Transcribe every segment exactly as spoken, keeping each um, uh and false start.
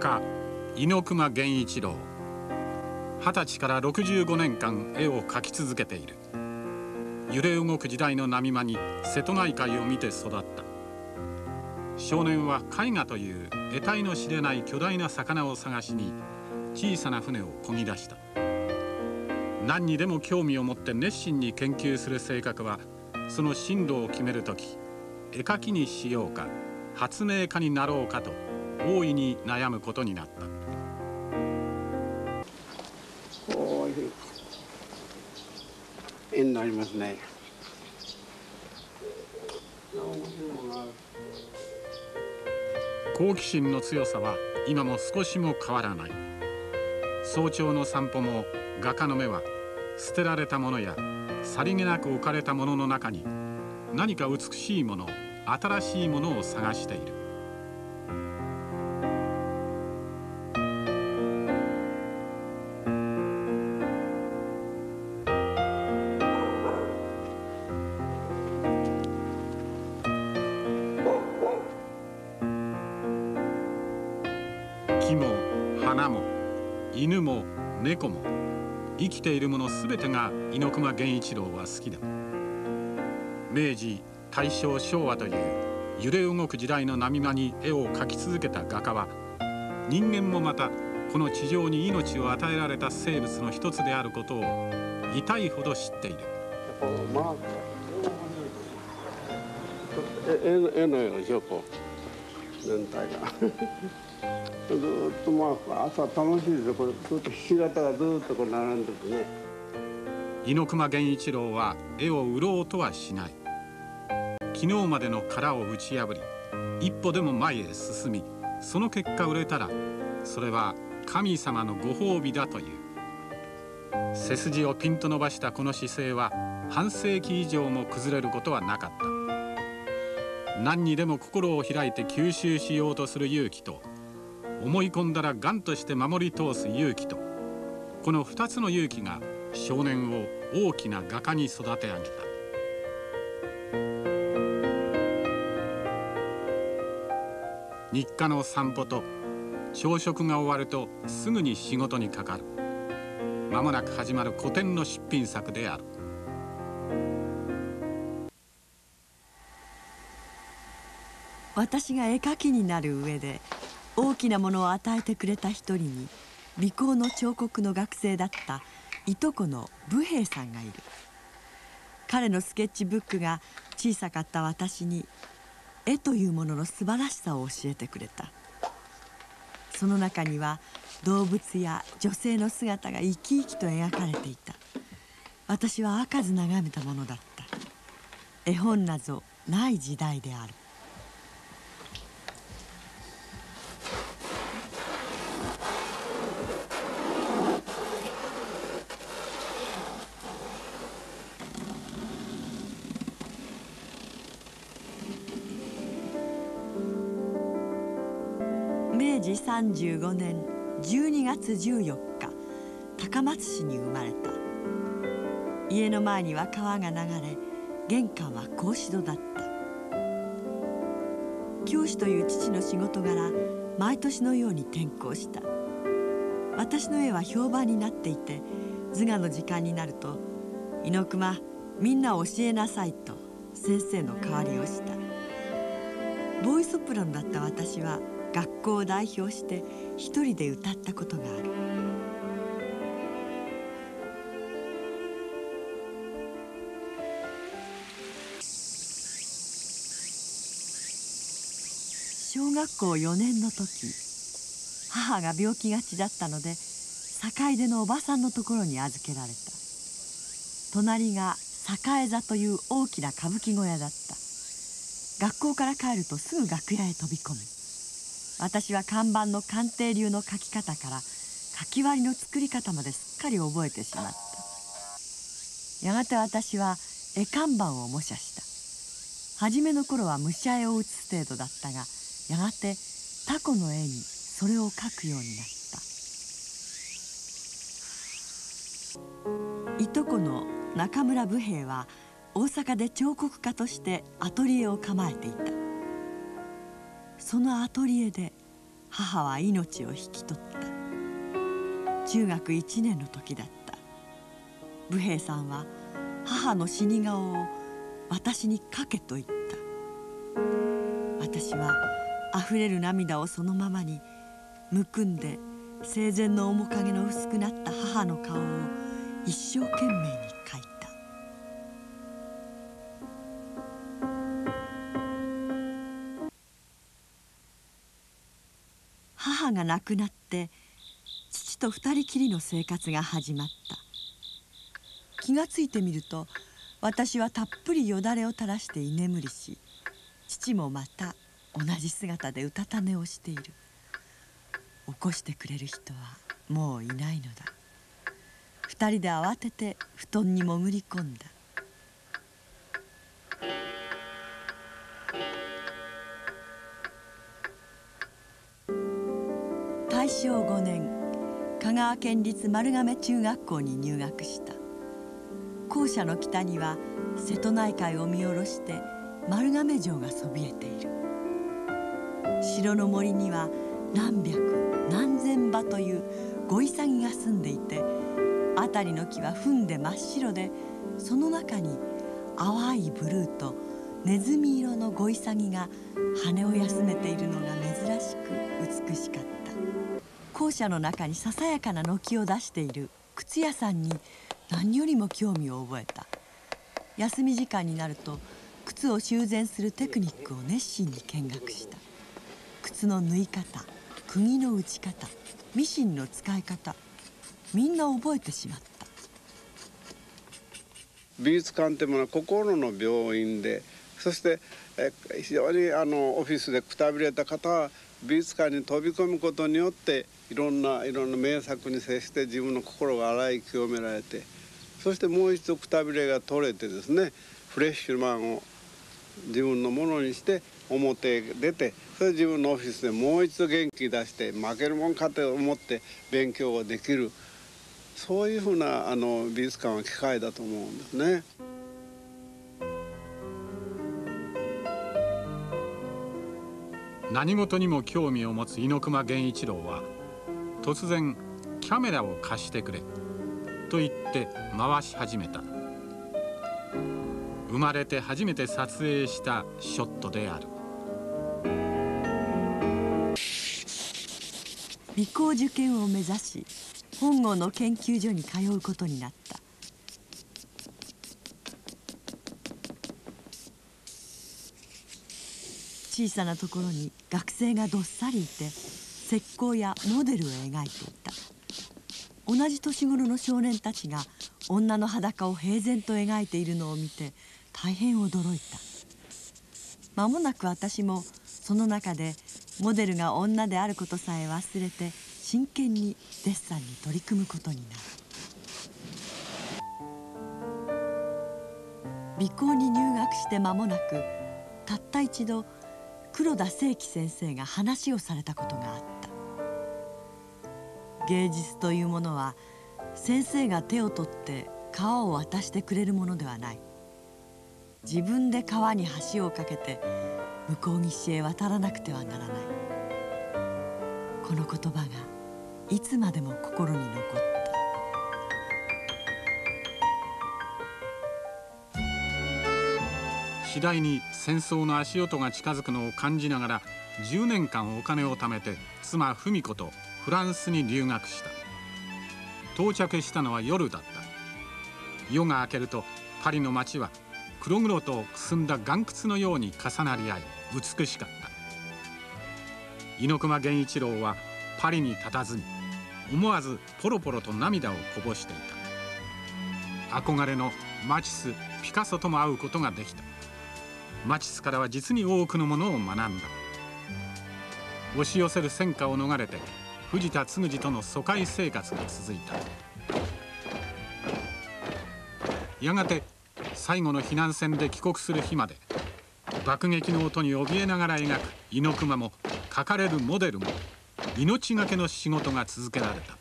家猪熊源一郎。二十歳からろくじゅうごねんかん絵を描き続けている。揺れ動く時代の波間に瀬戸内海を見て育った。少年は絵画という得体の知れない巨大な魚を探しに小さな船を漕ぎ出した。何にでも興味を持って熱心に研究する性格は、その進路を決めるとき、絵描きにしようか発明家になろうかと大いに悩むことになった。 こういう絵になりますね。 好奇心の強さは今も少しも変わらない。早朝の散歩も画家の目は捨てられたものやさりげなく置かれたものの中に何か美しいもの、新しいものを探している。木も花も犬も猫も生きているものすべてが猪熊源一郎は好きだ。明治、大正、昭和という揺れ動く時代の波間に絵を描き続けた画家は、人間もまたこの地上に命を与えられた生物の一つであることを痛いほど知っている。 絵のようでしょ、こう全体が。ずっとまあ朝楽しいですよ。これずっとひし形がずっとこう並んでてね。 猪熊源一郎は絵を売ろうとはしない。昨日までの殻を打ち破り、一歩でも前へ進み、その結果売れたらそれは神様のご褒美だという。背筋をピンと伸ばしたこの姿勢は半世紀以上も崩れることはなかった。何にでも心を開いて吸収しようとする勇気と、思い込んだら頑として守り通す勇気と、この二つの勇気が少年を大きな画家に育て上げた。日課の散歩と朝食が終わるとすぐに仕事にかかる。間もなく始まる古典の出品作である。 私が絵描きになる上で大きなものを与えてくれた一人に、美行の彫刻の学生だったいとこの武兵衛さんがいる。彼のスケッチブックが小さかった私に絵というものの素晴らしさを教えてくれた。その中には動物や女性の姿が生き生きと描かれていた。私は飽かず眺めたものだった。絵本などない時代である。めいじさんじゅうごねんじゅうにがつじゅうよっか、高松市に生まれた。家の前には川が流れ、玄関は格子戸だった。教師という父の仕事柄、毎年のように転校した。私の絵は評判になっていて、図画の時間になると「猪熊、みんな教えなさい」と先生の代わりをした。ボーイソプラノだった私は学校を代表して一人で歌ったことがある。小学校よねんの時、母が病気がちだったので坂出のおばさんのところに預けられた。隣が栄座という大きな歌舞伎小屋だった。学校から帰るとすぐ楽屋へ飛び込む。私は看板の鑑定流の書き方から書き割りの作り方まですっかり覚えてしまった。やがて私は絵看板を模写した。初めの頃は武者絵を写す程度だったが、やがてタコの絵にそれを描くようになった。いとこの中村武兵衛は大阪で彫刻家としてアトリエを構えていた。そのアトリエで母は命を引き取った。中学いちねんの時だった。武兵衛さんは母の死に顔を私にかけと言った。私はあふれる涙をそのままにむくんで生前の面影の薄くなった母の顔を一生懸命に描いた。母が亡くなって父と二人きりの生活が始まった。気がついてみると私はたっぷりよだれを垂らして居眠りし、父もまた同じ姿でうたた寝をしている。起こしてくれる人はもういないのだ。二人で慌てて布団に潜り込んだ。大正ごねん、香川県立丸亀中学校に入学した。校舎の北には瀬戸内海を見下ろして丸亀城がそびえている。城の森には何百何千羽というゴイサギが住んでいて、辺りの木は糞で真っ白で、その中に淡いブルーとネズミ色のゴイサギが羽を休めているのが珍しく美しかった。校舎の中にささやかな軒を出している靴屋さんに何よりも興味を覚えた。休み時間になると靴を修繕するテクニックを熱心に見学した。靴の縫い方、釘の打ち方、ミシンの使い方、みんな覚えてしまった。 美術館っていうものは心の病院で、そしてえ非常にあのオフィスでくたびれた方は美術館に飛び込むことによっていろんないろんな名作に接して自分の心が洗い清められて、そしてもう一度くたびれが取れてですね、フレッシュマンを自分のものにして表へ出て、それで自分のオフィスでもう一度元気出して負けるもんかと思って勉強ができる、そういうふうなあの美術館は機会だと思うんですね。 何事にも興味を持つ猪熊源一郎は突然「キャメラを貸してくれ」と言って回し始めた。生まれて初めて撮影したショットである。 美工受験を目指し本郷の研究所に通うことになった。小さなところに学生がどっさりいて石膏やモデルを描いていた。同じ年頃の少年たちが女の裸を平然と描いているのを見て大変驚いた。間もなく私もその中でモデルが女であることさえ忘れて真剣にデッサンに取り組むことになる。美工に入学して間もなくたった一度黒田清輝先生が話をされたことがあった。芸術というものは先生が手を取って川を渡してくれるものではない。自分で川に橋を架けて向こう岸へ渡らなくてはならない。この言葉がいつまでも心に残った。 次第に戦争の足音が近づくのを感じながらじゅうねんかんお金を貯めて妻文子とフランスに留学した。到着したのは夜だった。夜が明けるとパリの街は黒々とくすんだ岩窟のように重なり合い美しかった。猪熊源一郎はパリに佇み思わずポロポロと涙をこぼしていた。憧れのマチス・ピカソとも会うことができた。マチスからは実に多くのものを学んだ。押し寄せる戦火を逃れて藤田嗣治との疎開生活が続いた。やがて最後の避難船で帰国する日まで爆撃の音に怯えながら描く猪熊も描かれるモデルも命がけの仕事が続けられた。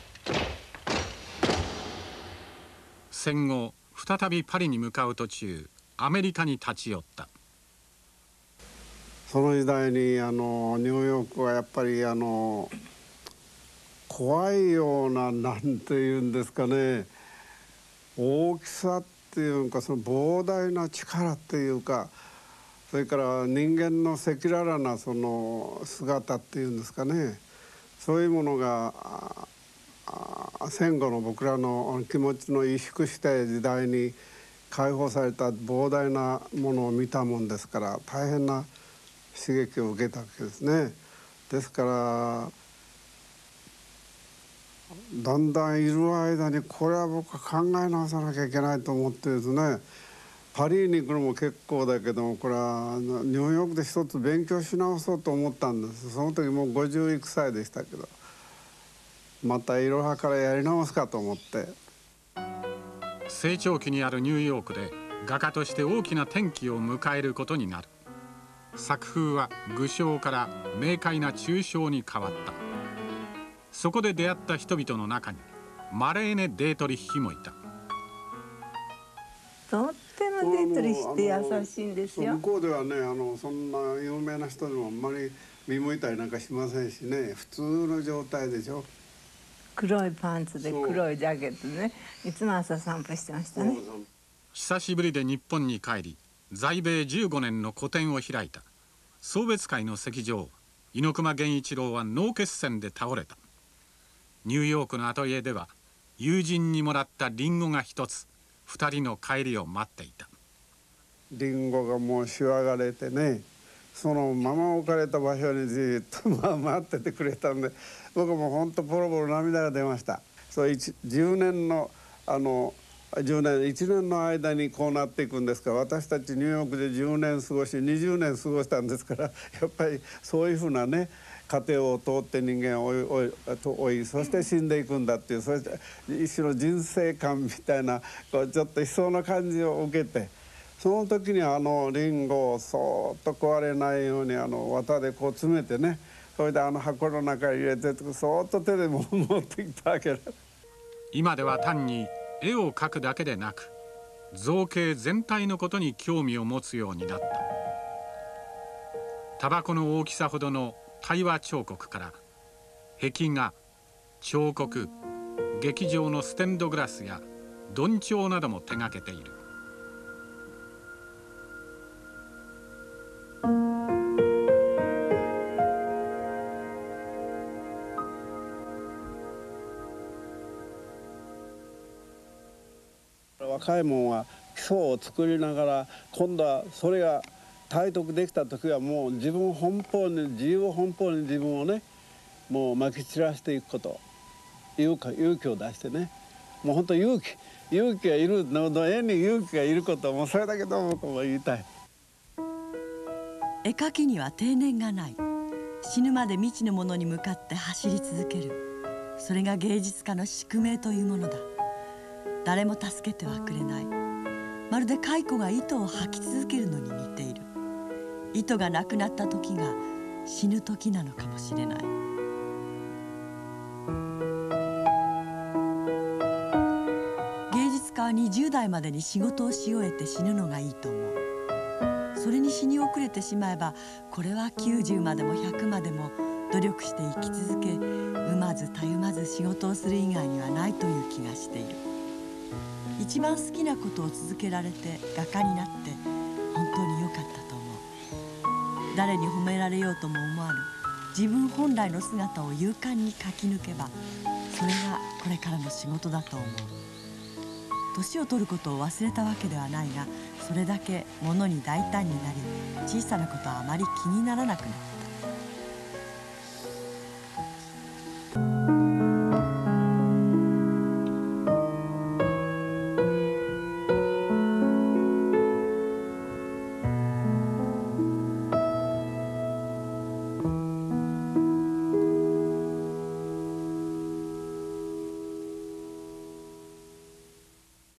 戦後再びパリに向かう途中アメリカに立ち寄った。 その時代にあのニューヨークはやっぱりあの怖いような、なんていうんですかね、大きさっていうか、その膨大な力っていうか、それから人間の赤裸々なその姿っていうんですかね、そういうものが戦後の僕らの気持ちの萎縮した時代に解放された膨大なものを見たもんですから、大変な刺激を受けたわけですね。ですからだんだんいる間に、これは僕は考え直さなきゃいけないと思ってですね、パリに行くのも結構だけども、これはニューヨークで一つ勉強し直そうと思ったんです。その時もうごじゅういくさいでしたけど、またいろはからやり直すかと思って。 成長期にあるニューヨークで画家として大きな転機を迎えることになる。作風は具象から明快な抽象に変わった。そこで出会った人々の中にマレーネ・デートリッヒもいた。 とってもデートリッヒって優しいんですよ。 向こうではね、あのそんな有名な人でもあんまり見向いたりなんかしませんしね、普通の状態でしょ。 黒いパンツで黒いジャケットでね、いつも朝散歩してましたね。 久しぶりで日本に帰り、在米じゅうごねんの個展を開いた。送別会の席上、猪熊源一郎は脳血栓で倒れた。ニューヨークのアトリエでは友人にもらったリンゴが一つ、二人の帰りを待っていた。 リンゴがもうしわがれてね、そのまま置かれた場所にじっとまあ待っててくれたんで、僕も本当ポロポロ涙が出ました。そうじゅうねんのあのじゅうねんいちねんの間にこうなっていくんですから、私たちニューヨークでじゅうねん過ごしにじゅうねん過ごしたんですから、やっぱりそういうふうなね過程を通って人間を追い追い追い、そして死んでいくんだっていう、そういう一種の人生観みたいな、こうちょっと悲壮な感じを受けて、その時にあのリンゴをそーっと壊れないようにあの綿でこう詰めてね、それであの箱の中に入れてそーっと手で持ってきたわけだ。 今では単に絵を描くだけでなく、造形全体のことに興味を持つようになった。タバコの大きさほどの対話彫刻から、壁画、彫刻、劇場のステンドグラスやどんちょうなども手がけている。 若いもんは基礎を作りながら、今度はそれが体得できた時はもう自分奔放に、自由奔放に自分をねもうまき散らしていくこと、勇気勇気を出してね、もう本当勇気勇気がいるの、絵に勇気がいること、もうそれだけど僕も言いたい。 絵描きには定年がない。死ぬまで未知のものに向かって走り続ける。それが芸術家の宿命というものだ。誰も助けてはくれない。まるで蚕が糸を吐き続けるのに似ている。糸がなくなった時が死ぬ時なのかもしれない。芸術家はにじゅうだいまでに仕事をし終えて死ぬのがいいと思う。それに死に遅れてしまえば、これはきゅうじゅうまでもひゃくまでも努力して生き続け、産まずたゆまず仕事をする以外にはないという気がしている。一番好きなことを続けられて画家になって本当に良かったと思う。誰に褒められようとも思わぬ自分本来の姿を勇敢に描き抜けば、それがこれからの仕事だと思う。年を取ることを忘れたわけではないが、それだけ物に大胆になり、小さなことはあまり気にならなくなった。